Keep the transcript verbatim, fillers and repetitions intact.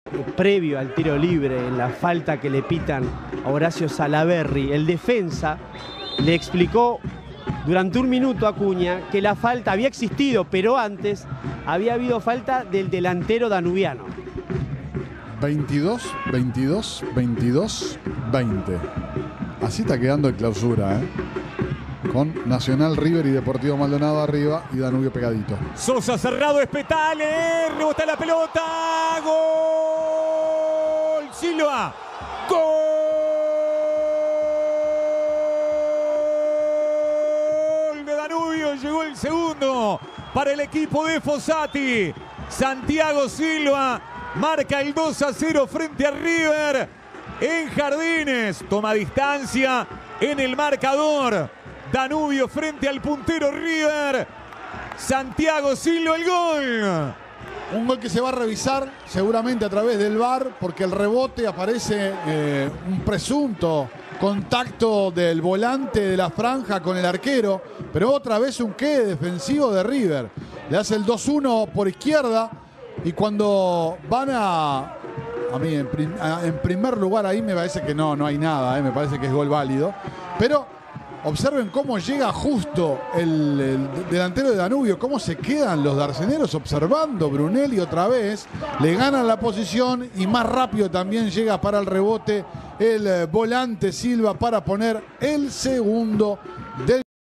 Previo al tiro libre, en la falta que le pitan a Horacio Salaverry, el defensa le explicó durante un minuto a Acuña que la falta había existido, pero antes había habido falta del delantero danubiano. veintidós, veintidós, veintidós, veinte. Así está quedando el Clausura, ¿eh? Con Nacional, River y Deportivo Maldonado arriba y Danubio pegadito. Sosa cerrado, Espetale, rebota la pelota, gol, Silva, gol de Danubio, llegó el segundo para el equipo de Fossati. Santiago Silva marca el dos a cero frente a River en Jardines, toma distancia en el marcador. Danubio frente al puntero River. Santiago Silva el gol. Un gol que se va a revisar seguramente a través del V A R porque el rebote aparece eh, un presunto contacto del volante de la franja con el arquero, pero otra vez un quede defensivo de River. Le hace el dos uno por izquierda y cuando van a... A mí en, prim, a, en primer lugar ahí me parece que no, no hay nada, eh, me parece que es gol válido, pero... Observen cómo llega justo el, el delantero de Danubio, cómo se quedan los darceneros observando. Brunelli otra vez, le ganan la posición y más rápido también llega para el rebote el volante Silva para poner el segundo del